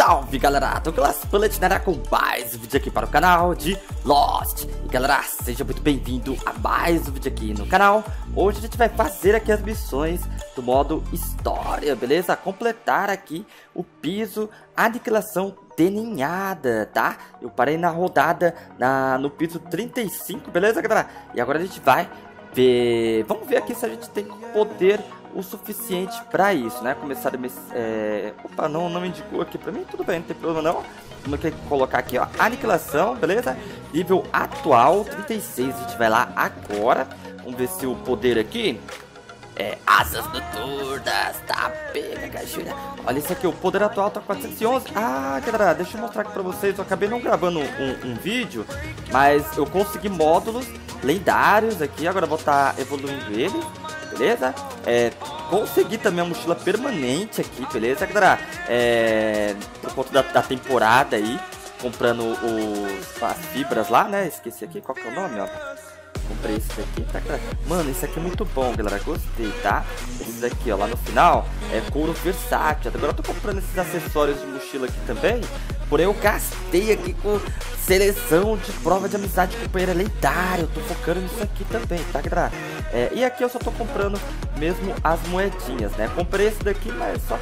Salve galera, Douglas Platinará com mais um vídeo aqui para o canal de Lost. E galera, seja muito bem-vindo a mais um vídeo aqui no canal. Hoje a gente vai fazer aqui as missões do modo história, beleza? Completar aqui o piso aniquilação deninhada, tá? Eu parei na rodada no piso 35, beleza galera? E agora a gente vai ver, vamos ver aqui se a gente tem poder o suficiente para isso, né? Começar a... Opa, não me indicou aqui para mim, tudo bem, não tem problema não. Vamos colocar aqui, ó, aniquilação, beleza? Nível atual, 36, a gente vai lá agora. Vamos ver se o poder aqui é asas noturnas, tá? Pega, caixinha. Olha esse aqui, o poder atual tá 411. Ah, galera, deixa eu mostrar aqui pra vocês. Eu acabei não gravando um vídeo, mas eu consegui módulos lendários aqui. Agora eu vou estar evoluindo eles, beleza? Consegui também a mochila permanente aqui, beleza, galera? Por conta da temporada aí, comprando as fibras lá, né? Esqueci aqui, qual que é o nome, ó? Comprei esse daqui, tá, galera? Mano, esse aqui é muito bom, galera, gostei, tá? Esse daqui, ó, lá no final, é couro versátil. Agora eu tô comprando esses acessórios de mochila aqui também, porém eu gastei aqui com seleção de prova de amizade companheira lendária. Eu tô focando nisso aqui também, tá, galera? E aqui eu só tô comprando mesmo as moedinhas, né? Comprei esse daqui, mas só...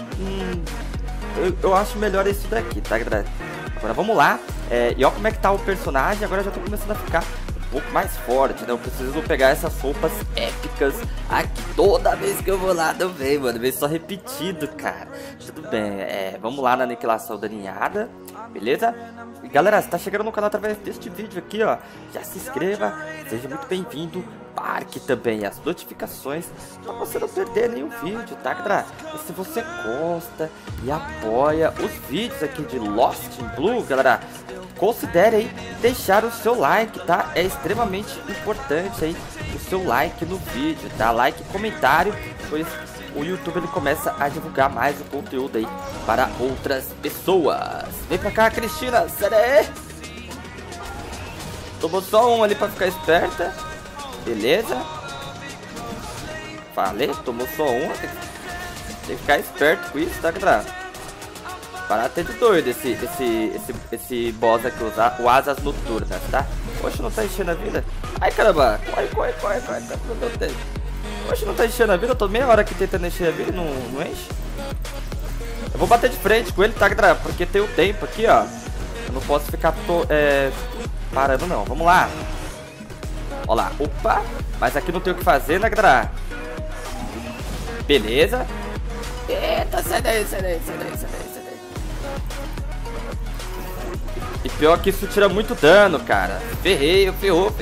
eu acho melhor esse daqui, tá, galera? Agora vamos lá. E ó como é que tá o personagem. Agora eu já tô começando a ficar um pouco mais forte, né? Eu preciso pegar essas roupas épicas aqui. Toda vez que eu vou lá não vem, mano. Vem só repetido, cara. Tudo bem, vamos lá na aniquilação daninhada, beleza? E galera, se tá chegando no canal através deste vídeo aqui, ó, já se inscreva, seja muito bem-vindo. Marque também as notificações pra você não perder nenhum vídeo, tá, galera? E se você gosta e apoia os vídeos aqui de Lost in Blue, galera, considere aí deixar o seu like, tá? É extremamente importante aí o seu like no vídeo, tá? Like e comentário, pois o YouTube ele começa a divulgar mais o conteúdo aí para outras pessoas. Vem pra cá, Cristina, sério aí? Tomou só um ali pra ficar esperta. Beleza. Falei, tomou só um. Tem que ficar esperto com isso, tá, galera? Parar até de doido esse boss aqui, o asas noturnas, tá? Poxa, não tá enchendo a vida. Ai, caramba. Corre. Poxa, não tá enchendo a vida. Eu tô meia hora aqui tentando encher a vida e não enche. Eu vou bater de frente com ele, tá, galera? Porque tem o tempo aqui, ó. Eu não posso ficar parando, não. Vamos lá. Ó lá. Opa. Mas aqui não tem o que fazer, né, galera? Beleza. Eita, sai daí. E pior que isso tira muito dano, cara. Ferrou.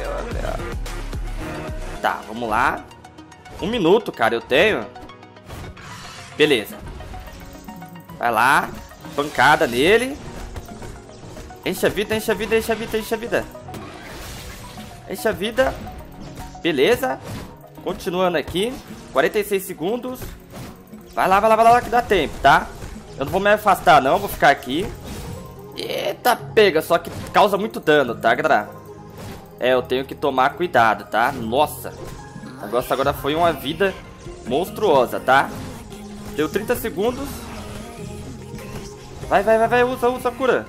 Tá, vamos lá. 1 minuto, cara, eu tenho. Beleza. Vai lá. Pancada nele. Enche a vida. Enche a vida. Beleza. Continuando aqui. 46 segundos. Vai lá que dá tempo, tá? Eu não vou me afastar não, vou ficar aqui. Eita, pega, só que causa muito dano, tá, galera? Eu tenho que tomar cuidado, tá? Nossa, o negócio agora foi uma vida monstruosa, tá? Deu 30 segundos. Vai, usa a cura.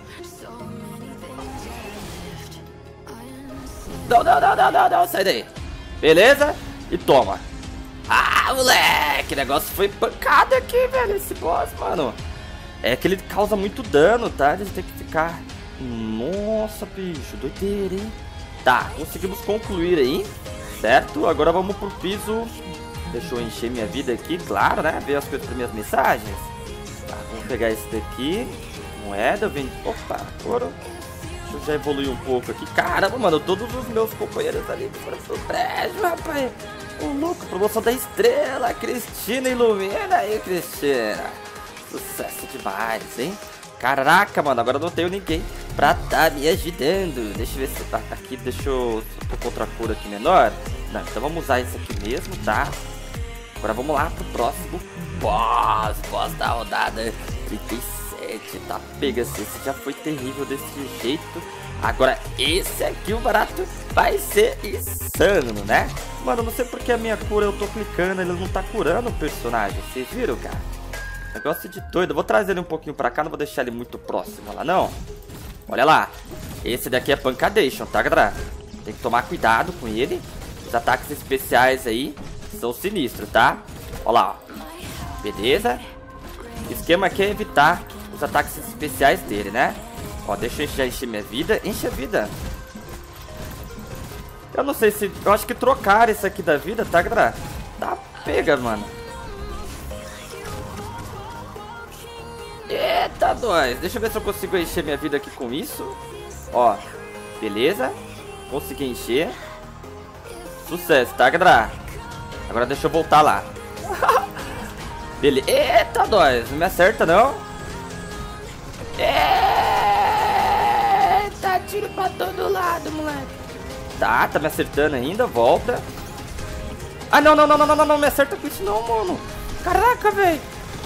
Não, sai daí. Beleza? E toma. Ah, moleque, o negócio foi pancada aqui, velho, esse boss, mano. É que ele causa muito dano, tá? A gente tem que ficar... Nossa, bicho, doideira, hein? Tá, conseguimos concluir aí, certo? Agora vamos pro piso. Deixa eu encher minha vida aqui, claro, né? Ver as coisas para minhas mensagens. Tá, vamos pegar esse daqui. Moeda, vem... Opa, ouro. Deixa eu já evoluir um pouco aqui. Caramba, mano, todos os meus companheiros ali foram pro prédio, rapaz. Ô, louco, promoção da estrela. Cristina ilumina aí, Cristina. Sucesso demais, hein? Caraca, mano, agora não tenho ninguém pra tá me ajudando. Deixa eu ver se tá aqui, deixa eu... Tô contra a cura aqui menor. Não, então vamos usar esse aqui mesmo, tá? Agora vamos lá pro próximo boss da rodada 37, tá? Pega-se, esse já foi terrível desse jeito. Agora esse aqui, o barato, vai ser insano, né? Mano, não sei porque a minha cura eu tô clicando, ele não tá curando o personagem. Vocês viram, cara? Negócio de doido. Eu vou trazer ele um pouquinho pra cá, não vou deixar ele muito próximo lá, não. Olha lá. Esse daqui é Pancadation, tá, galera? Tem que tomar cuidado com ele. Os ataques especiais aí são sinistros, tá? Olha lá, ó. Beleza. O esquema aqui é evitar os ataques especiais dele, né? Ó, deixa eu já encher minha vida. Enche a vida. Eu não sei se... Eu acho que trocar isso aqui da vida, tá, galera? Tá pega, mano. Eita, nós. Deixa eu ver se eu consigo encher minha vida aqui com isso. Ó, beleza. Consegui encher. Sucesso, tá, galera? Agora deixa eu voltar lá. Beleza. Eita, nós. Não me acerta, não. Eita, tiro pra todo lado, moleque. Tá me acertando ainda. Volta. Ah, não, não me acerta com isso não, mano. Caraca, velho.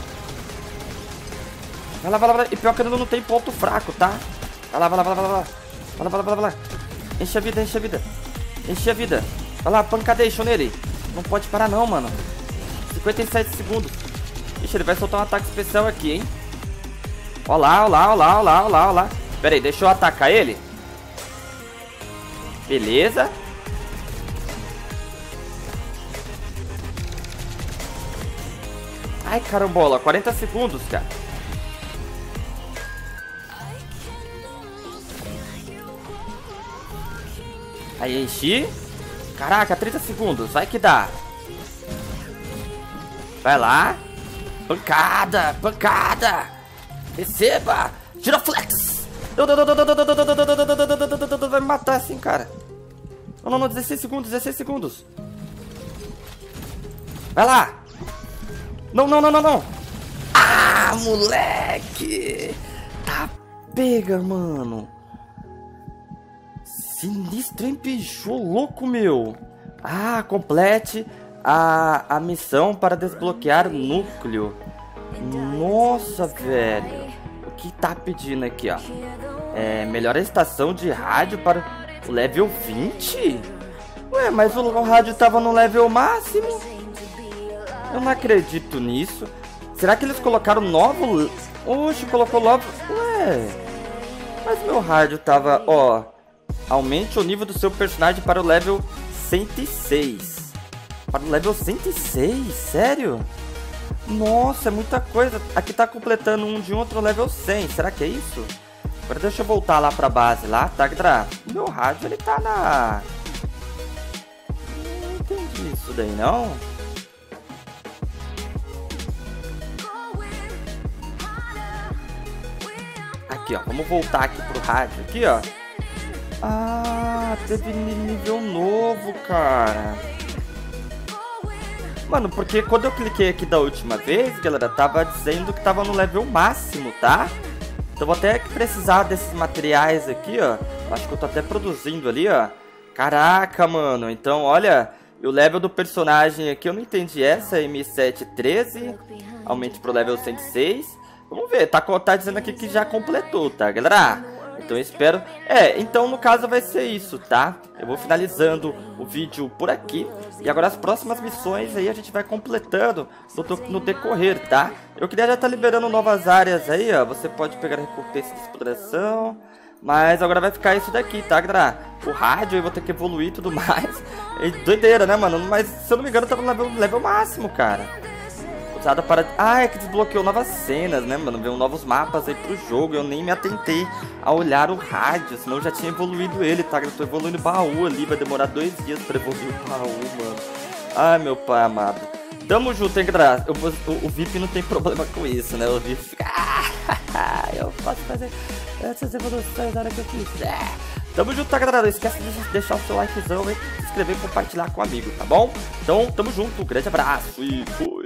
Vai lá. E pior que ele não tem ponto fraco, tá? Vai lá. Vai lá. Enche a vida. Enche a vida. Vai lá, Pancadation nele. Não pode parar não, mano. 57 segundos. Ixi, ele vai soltar um ataque especial aqui, hein? Ó lá. Pera aí, deixa eu atacar ele. Beleza. Ai, carambola, 40 segundos, cara. Aí, enchi. Caraca, 30 segundos, vai que dá. Vai lá. Pancada. Receba. Giroflex. Vai me matar assim, cara. Não, 16 segundos. Vai lá. Não. Ah, moleque. Tá pega, mano. Sinistro, hein, bicho? Louco, meu. Ah, complete a missão para desbloquear o núcleo. Nossa, velho. O que tá pedindo aqui, ó? Melhora a estação de rádio para o level 20? Ué, mas o rádio tava no level máximo? Eu não acredito nisso. Será que eles colocaram novo? Oxe, colocou novo. Ué, mas meu rádio tava, ó. Aumente o nível do seu personagem para o level 106. Para o level 106? Sério? Nossa, é muita coisa. Aqui tá completando um de outro level 100. Será que é isso? Agora deixa eu voltar lá pra base lá, tá, galera? O meu rádio, ele tá na... Não entendi isso daí, não. Aqui, ó. Vamos voltar aqui pro rádio. Aqui, ó. Ah, teve nível novo, cara. Mano, porque quando eu cliquei aqui da última vez, galera, tava dizendo que tava no level máximo, tá? Então vou até precisar desses materiais aqui, ó. Acho que eu tô até produzindo ali, ó. Caraca, mano. Então, olha, o level do personagem aqui, eu não entendi essa. M713. Aumente pro level 106. Vamos ver, tá dizendo aqui que já completou, tá, galera? Então eu espero... então no caso vai ser isso, tá? Eu vou finalizando o vídeo por aqui. E agora as próximas missões aí a gente vai completando no decorrer, tá? Eu queria já estar liberando novas áreas aí, ó. Você pode pegar recompensa de exploração. Mas agora vai ficar isso daqui, tá, galera? O rádio eu vou ter que evoluir e tudo mais. É doideira, né, mano? Mas se eu não me engano tá no level máximo, cara. Usada para... Ah, é que desbloqueou novas cenas, né, mano? Veio novos mapas aí pro jogo. Eu nem me atentei a olhar o rádio, senão eu já tinha evoluído ele, tá? Eu tô evoluindo o baú ali, vai demorar 2 dias pra evoluir o baú, mano. Ai, meu pai amado. Tamo junto, hein, galera? O VIP não tem problema com isso, né? O VIP fica... eu posso fazer essas evoluções na hora que eu quiser. Tamo junto, tá, galera? Não esquece de deixar o seu likezão, hein? Se inscrever e compartilhar com um amigo, tá bom? Então, tamo junto. Um grande abraço e fui!